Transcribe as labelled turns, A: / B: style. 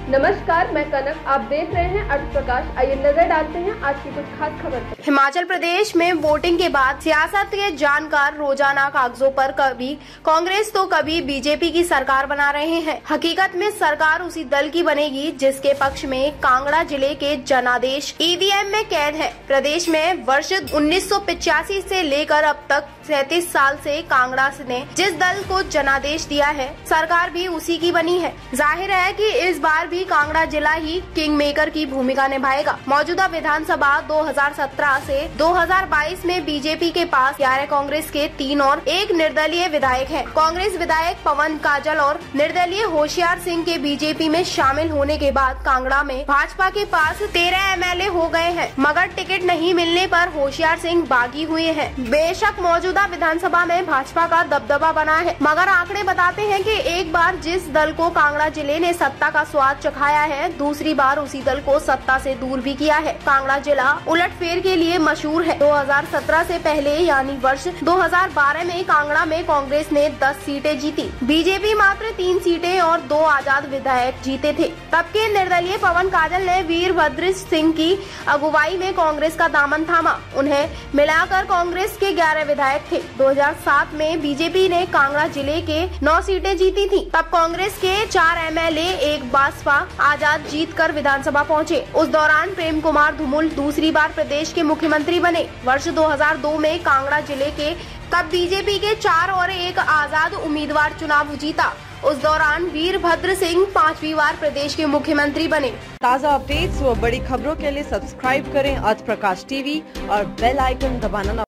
A: नमस्कार, मैं कनक। आप देख रहे हैं अर्थ प्रकाश। आइए नजर डालते हैं आज की कुछ खास खबर पर।
B: हिमाचल प्रदेश में वोटिंग के बाद सियासत के जानकार रोजाना कागजों पर कभी कांग्रेस तो कभी बीजेपी की सरकार बना रहे हैं। हकीकत में सरकार उसी दल की बनेगी जिसके पक्ष में कांगड़ा जिले के जनादेश ईवीएम में कैद है। प्रदेश में वर्ष 1985 से लेकर अब तक 37 साल से कांगड़ा ने जिस दल को जनादेश दिया है, सरकार भी उसी की बनी है। जाहिर है कि इस बार भी कांगड़ा जिला ही किंग मेकर की भूमिका निभाएगा। मौजूदा विधानसभा 2017 से 2022 में बीजेपी के पास 11, कांग्रेस के 3 और 1 निर्दलीय विधायक हैं। कांग्रेस विधायक पवन काजल और निर्दलीय होशियार सिंह के बीजेपी में शामिल होने के बाद कांगड़ा में भाजपा के पास 13 एमएलए हो गए हैं, मगर टिकट नहीं मिलने पर होशियार सिंह बागी हुए हैं। बेशक मौजूदा विधानसभा में भाजपा का दबदबा बना है, मगर आंकड़े बताते हैं कि एक बार जिस दल को कांगड़ा जिले ने सत्ता का स्वाद चखाया है, दूसरी बार उसी दल को सत्ता से दूर भी किया है। कांगड़ा जिला उलटफेर के लिए मशहूर है। 2017 से पहले यानी वर्ष 2012 में कांगड़ा में कांग्रेस ने 10 सीटें जीती, बीजेपी मात्र 3 सीटें और 2 आजाद विधायक जीते थे। तब के निर्दलीय पवन काजल ने वीरभद्र सिंह की अगुवाई में कांग्रेस का दामन थामा। उन्हें मिलाकर कांग्रेस के 11 विधायक थे। 2007 में बीजेपी ने कांगड़ा जिले के 9 सीटें जीती थी। तब कांग्रेस के 4 एमएलए, 1 बासपा आजाद जीतकर विधानसभा पहुंचे। उस दौरान प्रेम कुमार धूमल दूसरी बार प्रदेश के मुख्यमंत्री बने। वर्ष 2002 में कांगड़ा जिले के तब बीजेपी के 4 और 1 आजाद उम्मीदवार चुनाव जीता। उस दौरान वीरभद्र सिंह 5वीं बार प्रदेश के मुख्यमंत्री बने।
C: ताज़ा अपडेट्स व बड़ी खबरों के लिए सब्सक्राइब करें अर्थ प्रकाश टीवी और बेल आइकन दबाना